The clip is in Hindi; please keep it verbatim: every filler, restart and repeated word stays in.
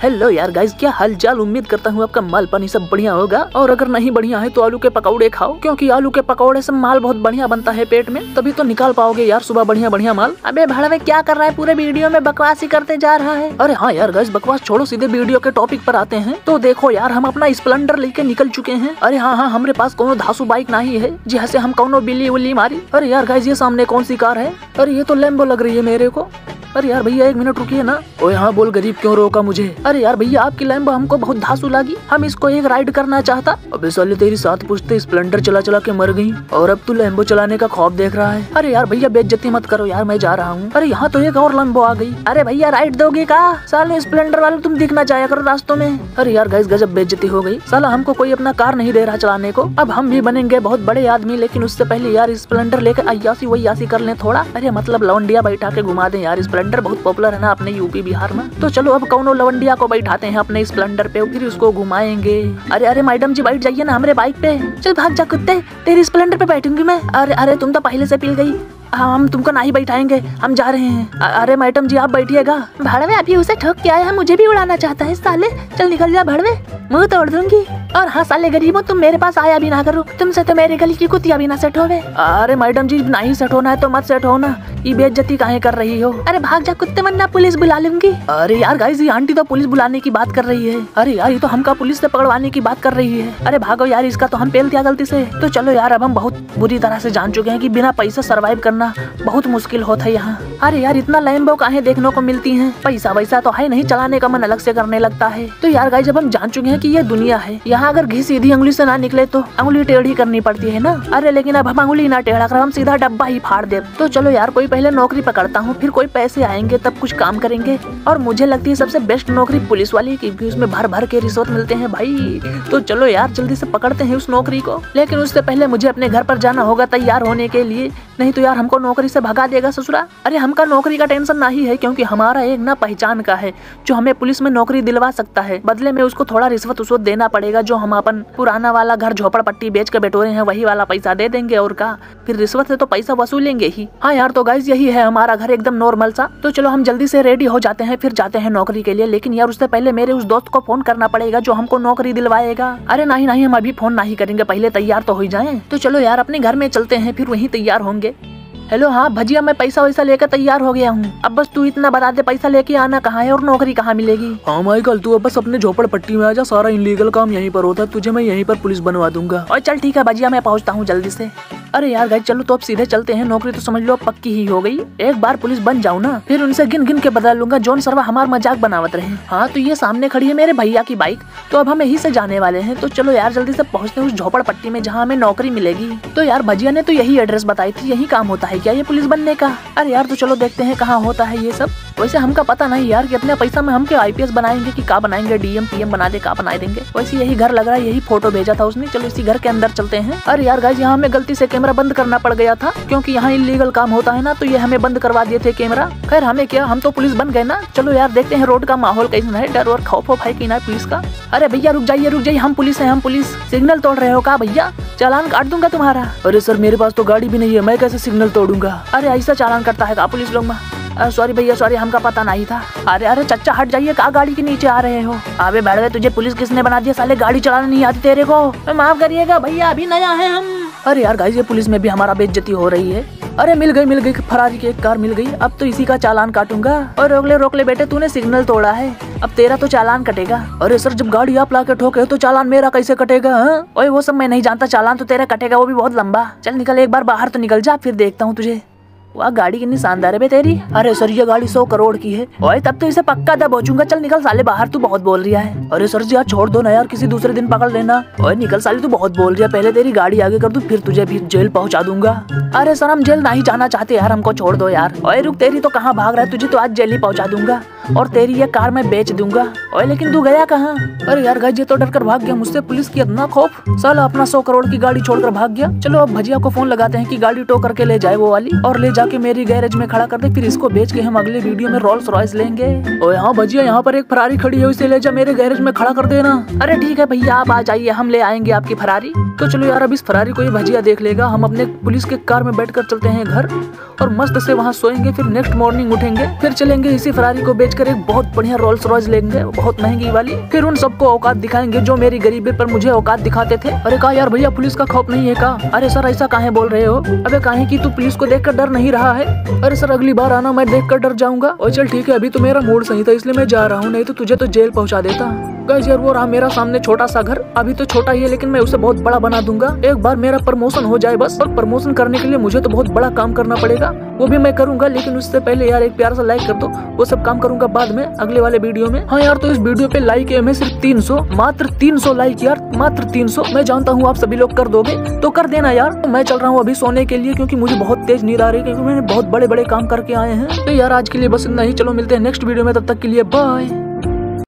हेलो यार गाइस, क्या हाल चाल। उम्मीद करता हूँ आपका माल पानी सब बढ़िया होगा, और अगर नहीं बढ़िया है तो आलू के पकौड़े खाओ, क्योंकि आलू के पकौड़े से माल बहुत बढ़िया बनता है पेट में, तभी तो निकाल पाओगे यार सुबह बढ़िया बढ़िया माल। अबे भड़वे क्या कर रहा है, पूरे वीडियो में बकवास ही करते जा रहा है। अरे हाँ यार गाइस, बकवास छोड़ो, सीधे वीडियो के टॉपिक पर आते हैं। तो देखो यार, हम अपना स्प्लेंडर लेके निकल चुके हैं। अरे हाँ हाँ, हमारे पास कोनो धासु बाइक नहीं है जिससे हम कोनो बिल्ली उल्ली मारी। अरे यार गाइस, ये सामने कौन सी कार है? अरे ये तो लैम्बो लग रही है मेरे को। अरे यार भैया एक मिनट रुकिए ना। ओए हाँ बोल, गरीब क्यों रोका मुझे? अरे यार भैया, आपकी लैम्बो हमको बहुत धांसू लगी, हम इसको एक राइड करना चाहता। अबे साले, तेरी साथ पूछते स्प्लेंडर चला चला के मर गई और अब तू लैम्बो चलाने का खौफ देख रहा है। अरे यार भैया, बेइज्जती मत करो यार, मैं जा रहा हूँ। अरे यहाँ तो एक और लैम्बो आ गई। अरे भैया राइड दोगे का? साले स्प्लेंडर वाले तुम दिखना चाहे करो रास्तों में। अरे यार गाइस, गजब बेइज्जती हो गई। साला हमको कोई अपना कार नहीं दे रहा चलाने को। अब हम भी बनेंगे बहुत बड़े आदमी, लेकिन उससे पहले यार स्प्लेंडर लेकर अयासी वयासी कर ले थोड़ा। अरे मतलब लवंडिया बैठा के घुमा दे यार, स्प्लेंडर बहुत पॉपुलर है ना अपने यूपी बिहार में। तो चलो अब कौनो लवंडिया को बैठाते हैं अपने स्प्लेंडर पे, फिर उसको घुमाएंगे। अरे अरे मैडम जी, बैठ जाइए ना हमारे बाइक पे। चल भाग जा कुत्ते, तेरी स्प्लेंडर पे बैठूंगी मैं। अरे अरे, तुम तो पहले से पिल गई, हम तुमको नहीं बैठाएंगे, हम जा रहे हैं। अरे मैडम जी, आप बैठिएगा। भड़वे अभी उसे ठोक के आया है, मुझे भी उड़ाना चाहता है साले। चल निकल जा भड़वे, मुंह तोड़ दूंगी। और हाँ साले गरीबो, तुम मेरे पास आया भी ना करो, तुमसे तो मेरी गली की कुतिया भी ना सेट होवे। अरे मैडम जी, नहीं सेट होना है तो मत सेट होना, ये बेइज्जती काहे कर रही हो? अरे भाग जा कुत्ते, वरना पुलिस बुला लूंगी। अरे यार गाइस, ये आंटी तो पुलिस बुलाने की बात कर रही है। अरे यार, ये तो हमका पुलिस से पकड़वाने की बात कर रही है। अरे भागो यार, इसका तो हम पेल दिया गलती से। तो चलो यार, अब हम बहुत बुरी तरह से जान चुके हैं कि बिना पैसे सर्वाइव करना बहुत मुश्किल होता है यहाँ। अरे यार, इतना लैम्बो काहे देखने को मिलती हैं? पैसा वैसा तो है नहीं, चलाने का मन अलग से करने लगता है। तो यार गाइस, जब हम जान चुके हैं कि ये दुनिया है, यहाँ अगर घी सीधी अंगुली से ना निकले तो अंगुली टेढ़ी करनी पड़ती है ना। अरे लेकिन अब हम अंगुली ना टेढ़ा कर, हम सीधा डब्बा ही फाड़ दे। तो चलो यार, कोई पहले नौकरी पकड़ता हूँ, फिर कोई पैसे आएंगे तब कुछ काम करेंगे। और मुझे लगती है सबसे बेस्ट नौकरी पुलिस वाली, क्योंकि उसमें भर भर के रिश्वत मिलते हैं भाई। तो चलो यार, जल्दी से पकड़ते हैं उस नौकरी को। लेकिन उससे पहले मुझे अपने घर पर जाना होगा तैयार होने के लिए, नहीं तो यार हमको नौकरी से भगा देगा ससुरा। अरे हमका नौकरी का टेंशन नहीं है, क्योंकि हमारा एक ना पहचान का है जो हमें पुलिस में नौकरी दिलवा सकता है। बदले में उसको थोड़ा रिश्वत उसवत देना पड़ेगा, जो हम अपन पुराना वाला घर झोपड़पट्टी बेच के बैठोरे हैं वही वाला पैसा दे देंगे। और का फिर रिश्वत से तो पैसा वसूलेंगे ही। हाँ यार, तो गाइस यही है हमारा घर, एकदम नॉर्मल सा। तो चलो हम जल्दी से रेडी हो जाते हैं, फिर जाते हैं नौकरी के लिए। लेकिन यार उससे पहले मेरे उस दोस्त को फोन करना पड़ेगा जो हमको नौकरी दिलवाएगा। अरे नहीं नहीं, हम अभी फोन नहीं करेंगे, पहले तैयार तो हो जाएं। तो चलो यार, अपने घर में चलते हैं, फिर वहीं तैयार होंगे। हेलो हाँ भजिया, मैं पैसा वैसा लेकर तैयार हो गया हूँ। अब बस तू इतना बता दे, पैसा लेके आना कहाँ है और नौकरी कहाँ मिलेगी? हाँ माइकल, तू अब बस अपने झोपड़पट्टी में आ जा, सारा इनलीगल काम यहीं पर होता है, तुझे मैं यहीं पर पुलिस बनवा दूंगा। और चल ठीक है भजिया, मैं पहुँचता हूँ जल्दी से। अरे यार गाइस, चलो तो अब सीधे चलते हैं, नौकरी तो समझ लो पक्की ही हो गई। एक बार पुलिस बन जाऊँ ना, फिर उनसे गिन गिन के बदल लूंगा, जोन सरवा हमार मजाक बनावत रहे। हाँ तो ये सामने खड़ी है मेरे भैया की बाइक, तो अब हम यहीं से जाने वाले हैं। तो चलो यार, जल्दी से पहुँचते हैं उस झोपड़पट्टी में जहाँ हमें नौकरी मिलेगी। तो यार भजिया ने तो यही एड्रेस बताई थी, यही काम होता है क्या ये पुलिस बनने का? अरे यार, तो चलो देखते हैं कहाँ होता है ये सब। वैसे हमका पता नहीं यार कि इतने पैसा में हम क्या आईपीएस बनाएंगे कि का बनाएंगे, डीएम पीएम बना दे का बना देंगे। वैसे यही घर लग रहा है, यही फोटो भेजा था उसने। चलो इसी घर के अंदर चलते हैं। अरे यार गाइस, यहाँ हमें गलती से कैमरा बंद करना पड़ गया था, क्योंकि यहाँ इलीगल काम होता है ना, तो ये हमें बंद करवा दिए थे कैमरा। खैर हमें क्या, हम तो पुलिस बन गए ना। चलो यार, देखते हैं रोड का माहौल कैसा है, डर और खौफ है कि ना पुलिस का। अरे भैया रुक जाइए रुक जाइए, हम पुलिस है, हम पुलिस। सिग्नल तोड़ रहे हो का भैया? चालान काट दूंगा तुम्हारा। अरे सर, मेरे पास तो गाड़ी भी नहीं है, मैं कैसे सिग्नल तोड़ूंगा? अरे ऐसा चालान करता है का पुलिस लोग में? सॉरी भैया सॉरी, हमका पता नहीं था। अरे अरे चच्चा हट जाइए, का गाड़ी के नीचे आ रहे हो? अबे भड़वे, तुझे पुलिस किसने बना दिया? साले गाड़ी चलाना नहीं आती तेरे को? माफ करिएगा भैया, अभी नया है हम। अरे यार गाइस, ये पुलिस में भी हमारा बेइज्जती हो रही है। अरे मिल गई मिल गई, फरारी की एक कार मिल गई, अब तो इसी का चालान काटूंगा। और रोक ले रोक ले बेटे, तूने सिग्नल तोड़ा है, अब तेरा तो चालान कटेगा। अरे सर, जब गाड़ी आप ला के ठोके तो चालान मेरा कैसे कटेगा? हाँ? ओए वो सब मैं नहीं जानता, चालान तो तेरा कटेगा, वो भी बहुत लंबा। चल निकल, एक बार बाहर तो निकल जा, फिर देखता हूँ तुझे। वाह गाड़ी कितनी शानदार है बे तेरी। अरे सर, ये गाड़ी सौ करोड़ की है। ओए तब तो इसे पक्का दबोचूंगा। चल निकल साले बाहर, तू बहुत बोल रहा है। अरे सर जी, यार छोड़ दो ना यार, किसी दूसरे दिन पकड़ लेना। ओए निकल साले, तू बहुत बोल रहा है, पहले तेरी गाड़ी आगे कर दूं, फिर तुझे भी जेल पहुंचा दूंगा। अरे सर, हम जेल नहीं जाना चाहते यार, हमको छोड़ दो यार। ओए रुक, तेरी तो कहाँ भाग रहा है, तुझे तो आज जेल ही पहुंचा दूंगा और तेरी ये कार मैं बेच दूंगा। ओए लेकिन तू गया कहाँ? अरे यार गाइस, ये तो डर कर भाग गया मुझसे, पुलिस की इतना खौफ, साला अपना सौ करोड़ की गाड़ी छोड़कर भाग गया। चलो अब भजिया को फोन लगाते हैं कि गाड़ी टो करके ले जाए वो वाली, और ले जा जाके मेरी गैरेज में खड़ा कर दे, फिर इसको बेच के हम अगले वीडियो में रोल्स रॉयस लेंगे। और यहाँ भजिया, यहाँ पर एक फरारी खड़ी है, इसे ले जा मेरे गैरेज में खड़ा कर देना। अरे ठीक है भैया, आप आ जाइए, हम ले आएंगे आपकी फरारी। तो चलो यार, अब इस फरारी को ये भजिया देख लेगा। हम अपने पुलिस के कार में बैठकर चलते हैं घर और मस्त से वहाँ सोएंगे, फिर नेक्स्ट मॉर्निंग उठेंगे, फिर चलेंगे इसी फरारी को बेचकर एक बहुत बढ़िया रोल्स रॉयस लेंगे, बहुत महंगी वाली। फिर उन सबको औकात दिखाएंगे जो मेरी गरीबी पर मुझे औकात दिखाते थे। अरे कहा यार भैया, पुलिस का खौफ नहीं है का? अरे सर, ऐसा काहे बोल रहे हो? अबे काहे की तू पुलिस को देखकर डर नहीं रहा है? अरे सर, अगली बार आना, मैं देखकर डर जाऊंगा। और चल ठीक है, अभी तो मेरा मूड सही था इसलिए मैं जा रहा हूँ, नहीं तो तुझे तो जेल पहुँचा देता। गाइस यार, वो रहा मेरा सामने छोटा सा घर। अभी तो छोटा ही है लेकिन मैं उसे बहुत बड़ा बना दूंगा। एक बार मेरा प्रमोशन हो जाए बस, और प्रमोशन करने के लिए मुझे तो बहुत बड़ा काम करना पड़ेगा, वो भी मैं करूंगा। लेकिन उससे पहले यार एक प्यारा सा लाइक कर दो, वो सब काम करूंगा बाद में अगले वाले वीडियो में। हाँ यार, तो इस वीडियो पे लाइक एम है सिर्फ तीन सौ, मात्र तीन सौ लाइक यार, मात्र तीन सौ। मैं जानता हूँ आप सभी लोग कर दोगे, तो कर देना यार। तो मैं चल रहा हूँ अभी सोने के लिए, क्योंकि मुझे बहुत तेज नींद आ रही है, क्योंकि मैंने बहुत बड़े बड़े काम करके आए हैं। तो यार आज के लिए बस इतना ही, चलो मिलते हैं नेक्स्ट वीडियो में, तब तक के लिए बाय।